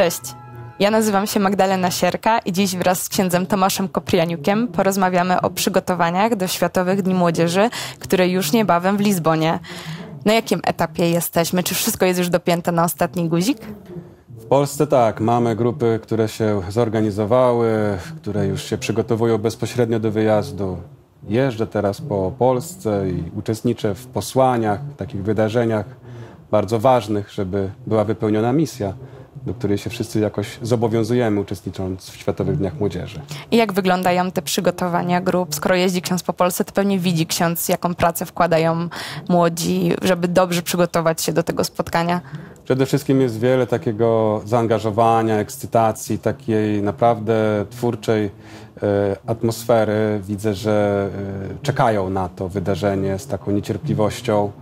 Cześć, ja nazywam się Magdalena Sierka i dziś wraz z księdzem Tomaszem Koprianiukiem porozmawiamy o przygotowaniach do Światowych Dni Młodzieży, które już niebawem w Lizbonie. Na jakim etapie jesteśmy? Czy wszystko jest już dopięte na ostatni guzik? W Polsce tak, mamy grupy, które się zorganizowały, które już się przygotowują bezpośrednio do wyjazdu. Jeżdżę teraz po Polsce i uczestniczę w posłaniach, takich wydarzeniach bardzo ważnych, żeby była wypełniona misja, do której się wszyscy jakoś zobowiązujemy, uczestnicząc w Światowych Dniach Młodzieży. I jak wyglądają te przygotowania grup? Skoro jeździ ksiądz po Polsce, to pewnie widzi ksiądz, jaką pracę wkładają młodzi, żeby dobrze przygotować się do tego spotkania. Przede wszystkim jest wiele takiego zaangażowania, ekscytacji, takiej naprawdę twórczej atmosfery. Widzę, że czekają na to wydarzenie z taką niecierpliwością.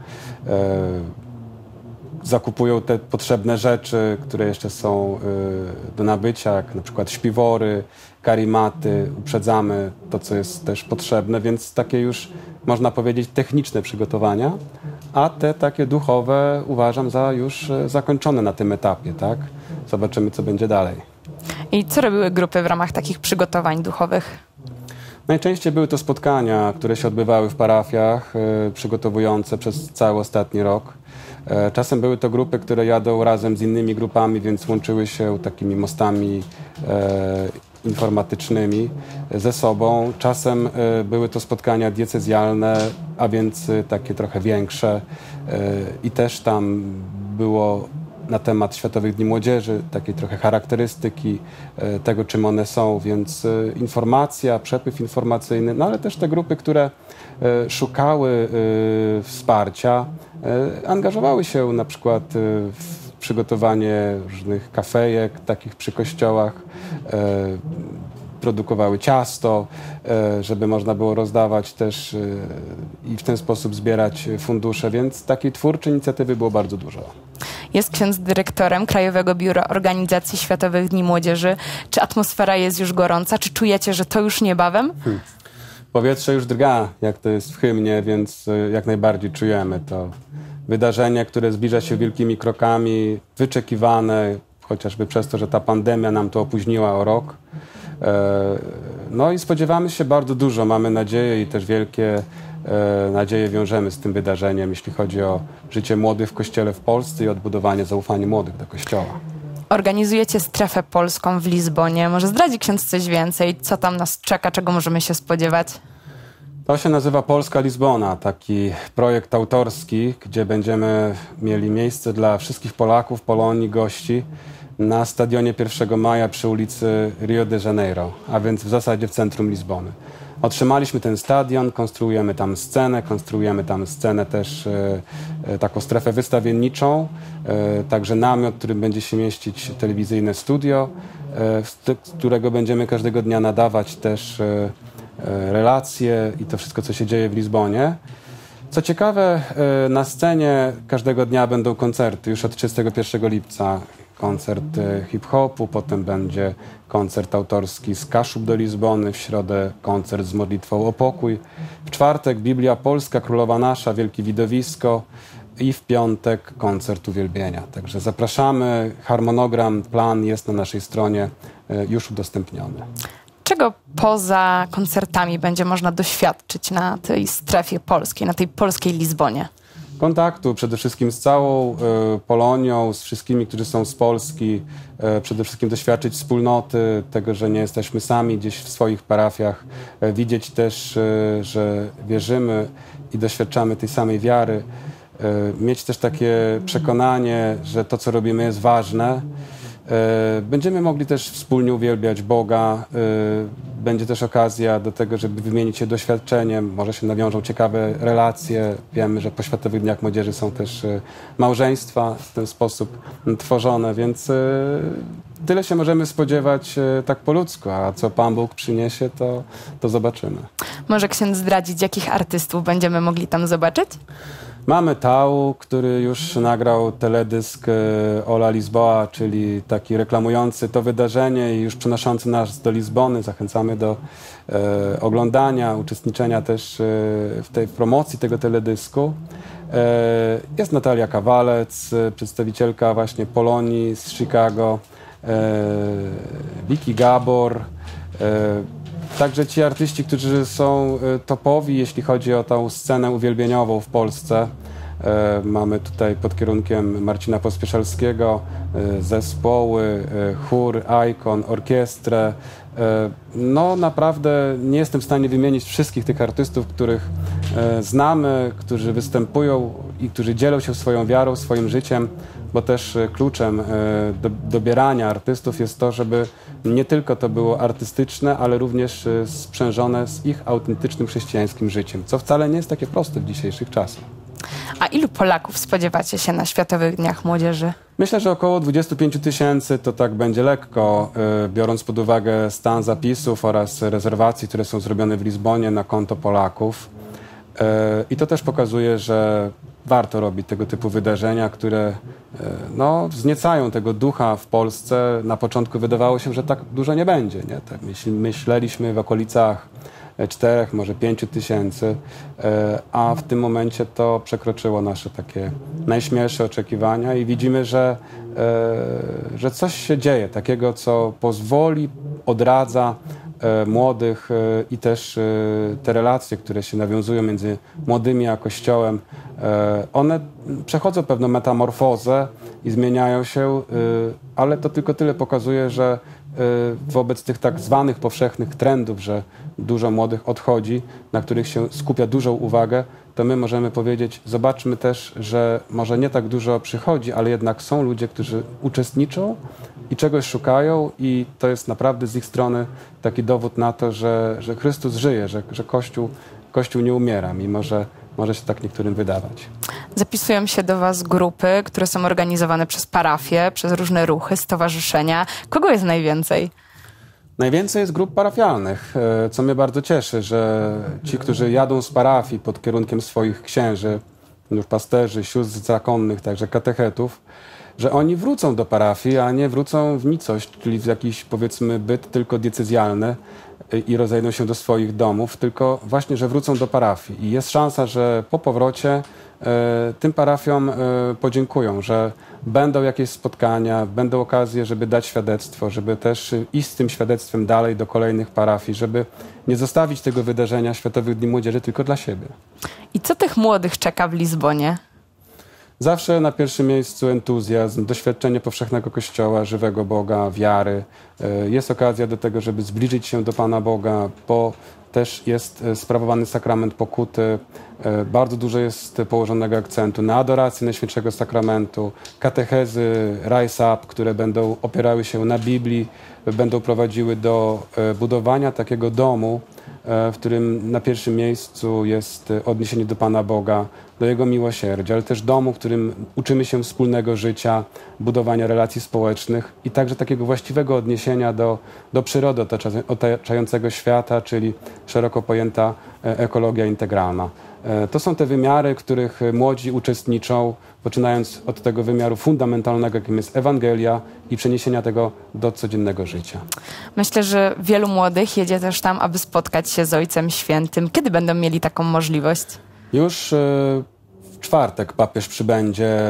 Zakupują te potrzebne rzeczy, które jeszcze są do nabycia, jak na przykład śpiwory, karimaty. Uprzedzamy to, co jest też potrzebne, więc takie już, można powiedzieć, techniczne przygotowania, a te takie duchowe uważam za już zakończone na tym etapie, tak? Zobaczymy, co będzie dalej. I co robiły grupy w ramach takich przygotowań duchowych? Najczęściej były to spotkania, które się odbywały w parafiach, przygotowujące przez cały ostatni rok. Czasem były to grupy, które jadą razem z innymi grupami, więc łączyły się takimi mostami informatycznymi ze sobą. Czasem były to spotkania diecezjalne, a więc takie trochę większe i też tam było na temat Światowych Dni Młodzieży, takiej trochę charakterystyki tego, czym one są, więc informacja, przepływ informacyjny, no ale też te grupy, które szukały wsparcia, angażowały się na przykład w przygotowanie różnych kafejek, takich przy kościołach, produkowały ciasto, żeby można było rozdawać też i w ten sposób zbierać fundusze, więc takiej twórczej inicjatywy było bardzo dużo. Jest ksiądz dyrektorem Krajowego Biura Organizacji Światowych Dni Młodzieży. Czy atmosfera jest już gorąca? Czy czujecie, że to już niebawem? Powietrze już drga, jak to jest w hymnie, więc jak najbardziej czujemy to wydarzenie, które zbliża się wielkimi krokami, wyczekiwane, chociażby przez to, że ta pandemia nam to opóźniła o rok. No i spodziewamy się bardzo dużo, mamy nadzieję i też wielkie nadzieje wiążemy z tym wydarzeniem, jeśli chodzi o życie młodych w Kościele w Polsce i odbudowanie zaufania młodych do Kościoła. Organizujecie strefę polską w Lizbonie. Może zdradzi ksiądz coś więcej? Co tam nas czeka? Czego możemy się spodziewać? To się nazywa Polska Lizbona, taki projekt autorski, gdzie będziemy mieli miejsce dla wszystkich Polaków, Polonii, gości na stadionie 1 maja przy ulicy Rio de Janeiro, a więc w zasadzie w centrum Lizbony. Otrzymaliśmy ten stadion, konstruujemy tam scenę też taką strefę wystawienniczą, także namiot, w którym będzie się mieścić telewizyjne studio, z którego będziemy każdego dnia nadawać też relacje i to wszystko, co się dzieje w Lizbonie. Co ciekawe, na scenie każdego dnia będą koncerty, już od 31 lipca. Koncert hip-hopu, potem będzie koncert autorski z Kaszub do Lizbony, w środę koncert z modlitwą o pokój, w czwartek Biblia Polska, Królowa Nasza, Wielkie Widowisko i w piątek koncert uwielbienia. Także zapraszamy, harmonogram, plan jest na naszej stronie już udostępniony. Czego poza koncertami będzie można doświadczyć na tej strefie polskiej, na tej polskiej Lizbonie? Kontaktu przede wszystkim z całą Polonią, z wszystkimi, którzy są z Polski. Przede wszystkim doświadczyć wspólnoty, tego, że nie jesteśmy sami gdzieś w swoich parafiach. Widzieć też, że wierzymy i doświadczamy tej samej wiary. Mieć też takie przekonanie, że to, co robimy, jest ważne. Będziemy mogli też wspólnie uwielbiać Boga. Będzie też okazja do tego, żeby wymienić się doświadczeniem. Może się nawiążą ciekawe relacje. Wiemy, że po Światowych Dniach Młodzieży są też małżeństwa w ten sposób tworzone, więc tyle się możemy spodziewać tak po ludzku, a co Pan Bóg przyniesie, to zobaczymy. Może ksiądz zdradzić, jakich artystów będziemy mogli tam zobaczyć? Mamy Tau, który już nagrał teledysk Ola Lisboa, czyli taki reklamujący to wydarzenie i już przenoszący nas do Lizbony. Zachęcamy do oglądania, uczestniczenia też w tej promocji tego teledysku. Jest Natalia Kawalec, przedstawicielka właśnie Polonii z Chicago. Vicky Gabor. Także ci artyści, którzy są topowi, jeśli chodzi o tą scenę uwielbieniową w Polsce. Mamy tutaj pod kierunkiem Marcina Pospieszalskiego zespoły, chór, Icon, orkiestrę. No naprawdę nie jestem w stanie wymienić wszystkich tych artystów, których znamy, którzy występują i którzy dzielą się swoją wiarą, swoim życiem, bo też kluczem do dobierania artystów jest to, żeby nie tylko to było artystyczne, ale również sprzężone z ich autentycznym chrześcijańskim życiem, co wcale nie jest takie proste w dzisiejszych czasach. A ilu Polaków spodziewacie się na Światowych Dniach Młodzieży? Myślę, że około 25 000 to tak będzie lekko, biorąc pod uwagę stan zapisów oraz rezerwacji, które są zrobione w Lizbonie na konto Polaków. I to też pokazuje, że warto robić tego typu wydarzenia, które no, wzniecają tego ducha w Polsce. Na początku wydawało się, że tak dużo nie będzie. Nie? Tak myśleliśmy w okolicach 4, może 5 000, a w tym momencie to przekroczyło nasze takie najśmielsze oczekiwania i widzimy, że coś się dzieje takiego, co pozwoli, odradza młodych i też te relacje, które się nawiązują między młodymi a Kościołem, one przechodzą pewną metamorfozę i zmieniają się, ale to tylko tyle pokazuje, że wobec tych tak zwanych powszechnych trendów, że dużo młodych odchodzi, na których się skupia dużą uwagę, to my możemy powiedzieć, zobaczmy też, że może nie tak dużo przychodzi, ale jednak są ludzie, którzy uczestniczą i czegoś szukają i to jest naprawdę z ich strony taki dowód na to, że Chrystus żyje, że Kościół nie umiera, mimo że może się tak niektórym wydawać. Zapisują się do was grupy, które są organizowane przez parafie, przez różne ruchy, stowarzyszenia. Kogo jest najwięcej? Najwięcej jest grup parafialnych, co mnie bardzo cieszy, że ci, którzy jadą z parafii pod kierunkiem swoich księży, pasterzy, sióstr zakonnych, także katechetów, że oni wrócą do parafii, a nie wrócą w nicość, czyli w jakiś, powiedzmy, byt tylko diecezjalny i rozejdą się do swoich domów, tylko właśnie, że wrócą do parafii. I jest szansa, że po powrocie tym parafiom podziękują, że będą jakieś spotkania, będą okazje, żeby dać świadectwo, żeby też iść z tym świadectwem dalej do kolejnych parafii, żeby nie zostawić tego wydarzenia Światowych Dni Młodzieży tylko dla siebie. I co tych młodych czeka w Lizbonie? Zawsze na pierwszym miejscu entuzjazm, doświadczenie powszechnego Kościoła, żywego Boga, wiary. Jest okazja do tego, żeby zbliżyć się do Pana Boga, bo też jest sprawowany sakrament pokuty. Bardzo dużo jest położonego akcentu na adorację Najświętszego Sakramentu, katechezy, rise up, które będą opierały się na Biblii, będą prowadziły do budowania takiego domu, w którym na pierwszym miejscu jest odniesienie do Pana Boga, do Jego miłosierdzia, ale też domu, w którym uczymy się wspólnego życia, budowania relacji społecznych i także takiego właściwego odniesienia do przyrody otaczającego świata, czyli szeroko pojęta ekologia integralna. To są te wymiary, w których młodzi uczestniczą, poczynając od tego wymiaru fundamentalnego, jakim jest Ewangelia i przeniesienia tego do codziennego życia. Myślę, że wielu młodych jedzie też tam, aby spotkać się z Ojcem Świętym. Kiedy będą mieli taką możliwość? Już w czwartek papież przybędzie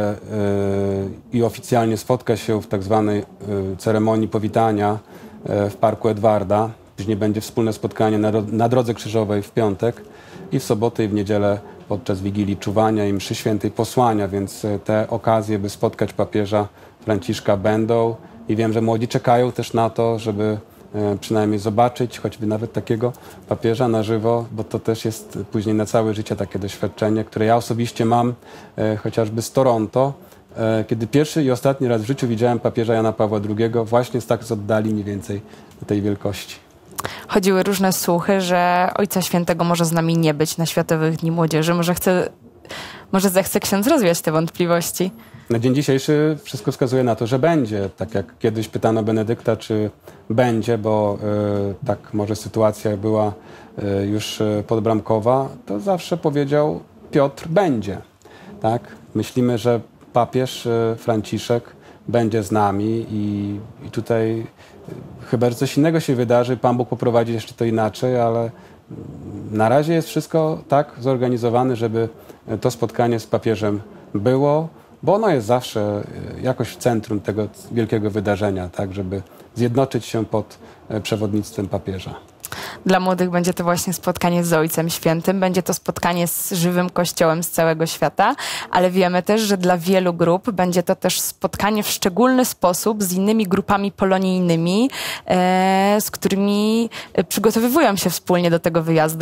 i oficjalnie spotka się w tak zwanej ceremonii powitania w Parku Edwarda. Później będzie wspólne spotkanie na Drodze Krzyżowej w piątek i w sobotę i w niedzielę podczas Wigilii Czuwania i mszy świętej posłania, więc te okazje, by spotkać papieża Franciszka będą i wiem, że młodzi czekają też na to, żeby przynajmniej zobaczyć choćby nawet takiego papieża na żywo, bo to też jest później na całe życie takie doświadczenie, które ja osobiście mam chociażby z Toronto, kiedy pierwszy i ostatni raz w życiu widziałem papieża Jana Pawła II właśnie tak z oddali mniej więcej tej wielkości. Chodziły różne słuchy, że Ojca Świętego może z nami nie być na Światowych Dni Młodzieży. Może zechce ksiądz rozwiać te wątpliwości? Na dzień dzisiejszy wszystko wskazuje na to, że będzie. Tak jak kiedyś pytano Benedykta, czy będzie, bo tak może sytuacja była już podbramkowa, to zawsze powiedział Piotr będzie. Tak? Myślimy, że papież Franciszek będzie z nami i tutaj chyba, że coś innego się wydarzy, Pan Bóg poprowadzi jeszcze to inaczej, ale na razie jest wszystko tak zorganizowane, żeby to spotkanie z papieżem było. bo ono jest zawsze jakoś w centrum tego wielkiego wydarzenia, tak, żeby zjednoczyć się pod przewodnictwem papieża. Dla młodych będzie to właśnie spotkanie z Ojcem Świętym, będzie to spotkanie z żywym Kościołem z całego świata, ale wiemy też, że dla wielu grup będzie to też spotkanie w szczególny sposób z innymi grupami polonijnymi, z którymi przygotowywują się wspólnie do tego wyjazdu.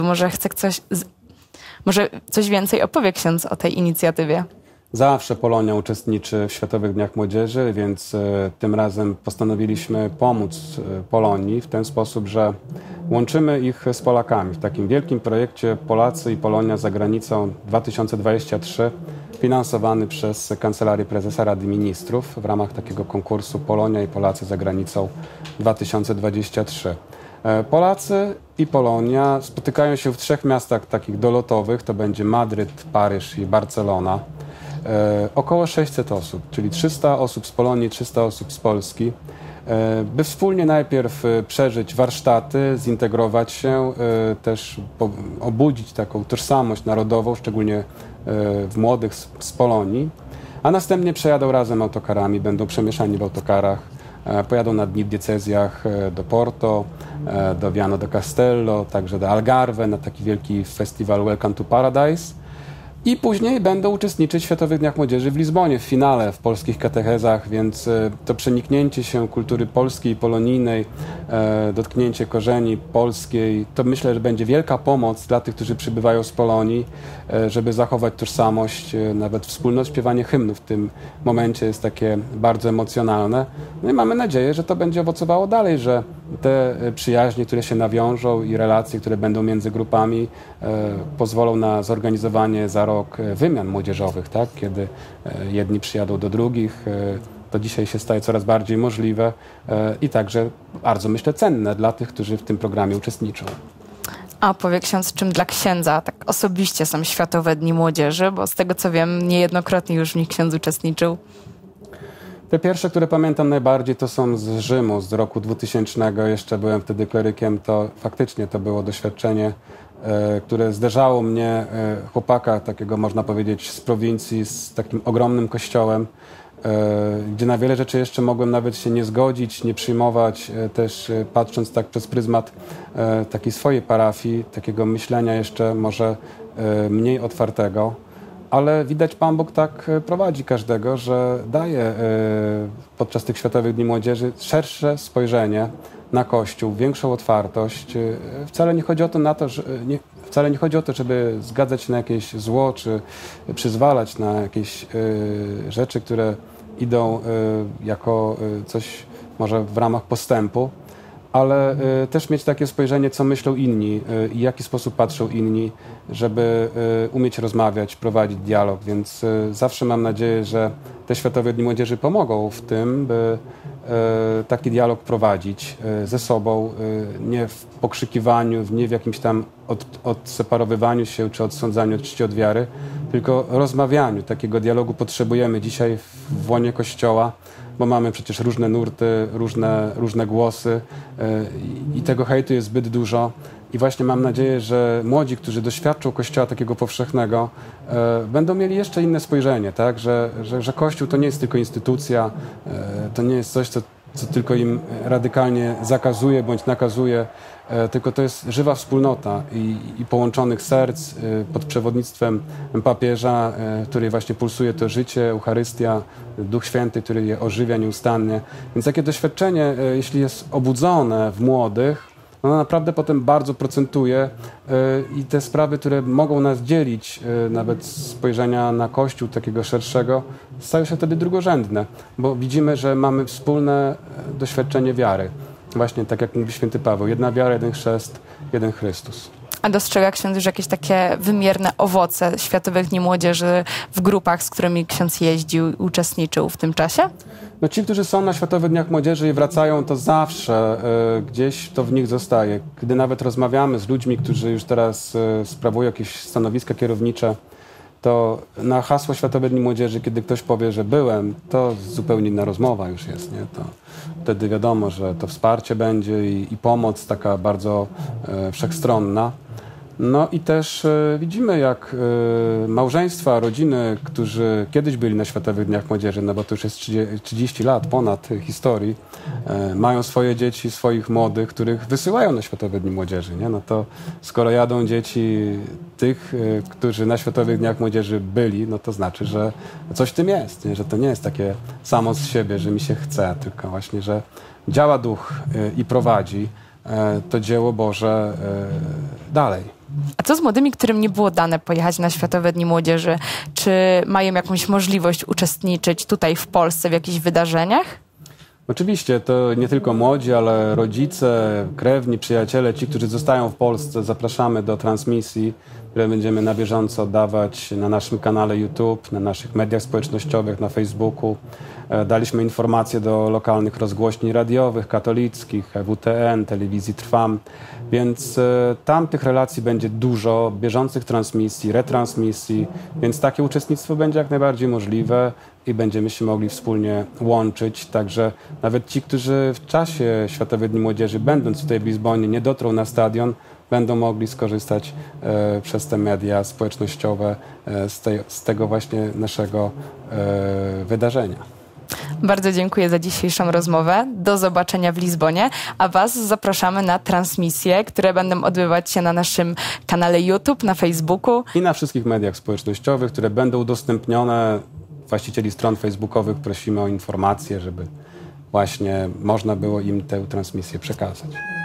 Może coś więcej opowie ksiądz o tej inicjatywie? Zawsze Polonia uczestniczy w Światowych Dniach Młodzieży, więc tym razem postanowiliśmy pomóc Polonii w ten sposób, że łączymy ich z Polakami w takim wielkim projekcie Polacy i Polonia za granicą 2023, finansowany przez Kancelarię Prezesa Rady Ministrów w ramach takiego konkursu Polonia i Polacy za granicą 2023. Polacy i Polonia spotykają się w 3 miastach takich dolotowych, to będzie Madryt, Paryż i Barcelona. Około 600 osób, czyli 300 osób z Polonii, 300 osób z Polski, by wspólnie najpierw przeżyć warsztaty, zintegrować się, też obudzić taką tożsamość narodową, szczególnie w młodych z Polonii, a następnie przejadą razem autokarami, będą przemieszani w autokarach, pojadą na dni w diecezjach do Porto, do Viana do Castello, także do Algarve, na taki wielki festiwal Welcome to Paradise. I później będą uczestniczyć w Światowych Dniach Młodzieży w Lizbonie, w finale, w polskich katechezach, więc to przeniknięcie się kultury polskiej i polonijnej, dotknięcie korzeni polskiej, to myślę, że będzie wielka pomoc dla tych, którzy przybywają z Polonii, żeby zachować tożsamość, nawet wspólne śpiewanie hymnu w tym momencie jest takie bardzo emocjonalne. No i mamy nadzieję, że to będzie owocowało dalej, że te przyjaźnie, które się nawiążą i relacje, które będą między grupami, pozwolą na zorganizowanie za rok wymian młodzieżowych, tak? Kiedy jedni przyjadą do drugich. To dzisiaj się staje coraz bardziej możliwe i także bardzo, myślę, cenne dla tych, którzy w tym programie uczestniczą. A powie ksiądz, czym dla księdza tak osobiście są Światowe Dni Młodzieży, bo z tego co wiem, niejednokrotnie już w nich ksiądz uczestniczył. Te pierwsze, które pamiętam najbardziej, to są z Rzymu, z roku 2000. Jeszcze byłem wtedy klerykiem, to faktycznie to było doświadczenie, które zderzało mnie, chłopaka takiego, można powiedzieć, z prowincji, z takim ogromnym kościołem, gdzie na wiele rzeczy jeszcze mogłem nawet się nie zgodzić, nie przyjmować, też patrząc tak przez pryzmat takiej swojej parafii, takiego myślenia jeszcze może mniej otwartego. Ale widać, Pan Bóg tak prowadzi każdego, że daje podczas tych Światowych Dni Młodzieży szersze spojrzenie na Kościół, większą otwartość. Wcale nie chodzi o to, wcale nie chodzi o to, żeby zgadzać się na jakieś zło, czy przyzwalać na jakieś rzeczy, które idą jako coś może w ramach postępu, ale też mieć takie spojrzenie, co myślą inni i w jaki sposób patrzą inni, żeby umieć rozmawiać, prowadzić dialog. Więc zawsze mam nadzieję, że te Światowe Dni Młodzieży pomogą w tym, by taki dialog prowadzić ze sobą, nie w pokrzykiwaniu, nie w jakimś tam odseparowywaniu się czy odsądzaniu od czci od wiary, tylko rozmawianiu. Takiego dialogu potrzebujemy dzisiaj w łonie Kościoła, bo mamy przecież różne nurty, różne głosy i tego hejtu jest zbyt dużo. I właśnie mam nadzieję, że młodzi, którzy doświadczą Kościoła takiego powszechnego, będą mieli jeszcze inne spojrzenie, tak? Że Kościół to nie jest tylko instytucja, to nie jest coś, co tylko im radykalnie zakazuje bądź nakazuje, tylko to jest żywa wspólnota i połączonych serc pod przewodnictwem papieża, w której właśnie pulsuje to życie, Eucharystia, Duch Święty, który je ożywia nieustannie. Więc takie doświadczenie, jeśli jest obudzone w młodych, ono naprawdę potem bardzo procentuje i te sprawy, które mogą nas dzielić, nawet spojrzenia na Kościół takiego szerszego, stają się wtedy drugorzędne, bo widzimy, że mamy wspólne doświadczenie wiary. Właśnie tak jak mówi święty Paweł, jedna wiara, jeden chrzest, jeden Chrystus. A dostrzega ksiądz już jakieś takie wymierne owoce Światowych Dni Młodzieży w grupach, z którymi ksiądz jeździł i uczestniczył w tym czasie? No ci, którzy są na Światowych Dniach Młodzieży i wracają, to zawsze gdzieś to w nich zostaje. Gdy nawet rozmawiamy z ludźmi, którzy już teraz sprawują jakieś stanowiska kierownicze, to na hasło Światowe Dni Młodzieży, kiedy ktoś powie, że byłem, to zupełnie inna rozmowa już jest, nie? To wtedy wiadomo, że to wsparcie będzie i pomoc taka bardzo wszechstronna. No i też widzimy, jak małżeństwa, rodziny, którzy kiedyś byli na Światowych Dniach Młodzieży, no bo to już jest 30 lat ponad historii, mają swoje dzieci, swoich młodych, których wysyłają na Światowe Dni Młodzieży. Nie? No to skoro jadą dzieci tych, którzy na Światowych Dniach Młodzieży byli, no to znaczy, że coś w tym jest, nie? Że to nie jest takie samo z siebie, że mi się chce, tylko właśnie, że działa Duch i prowadzi to dzieło Boże dalej. A co z młodymi, którym nie było dane pojechać na Światowe Dni Młodzieży? Czy mają jakąś możliwość uczestniczyć tutaj w Polsce w jakichś wydarzeniach? Oczywiście, to nie tylko młodzi, ale rodzice, krewni, przyjaciele, ci, którzy zostają w Polsce, zapraszamy do transmisji, które będziemy na bieżąco dawać na naszym kanale YouTube, na naszych mediach społecznościowych, na Facebooku. Daliśmy informacje do lokalnych rozgłośni radiowych, katolickich, WTN, telewizji Trwam, więc tam tych relacji będzie dużo, bieżących transmisji, retransmisji, więc takie uczestnictwo będzie jak najbardziej możliwe i będziemy się mogli wspólnie łączyć. Także nawet ci, którzy w czasie Światowych Dni Młodzieży, będąc tutaj w Lizbonie, nie dotrą na stadion, będą mogli skorzystać przez te media społecznościowe z tego właśnie naszego wydarzenia. Bardzo dziękuję za dzisiejszą rozmowę. Do zobaczenia w Lizbonie, a Was zapraszamy na transmisje, które będą odbywać się na naszym kanale YouTube, na Facebooku. I na wszystkich mediach społecznościowych, które będą udostępnione. Właścicieli stron facebookowych prosimy o informacje, żeby właśnie można było im tę transmisję przekazać.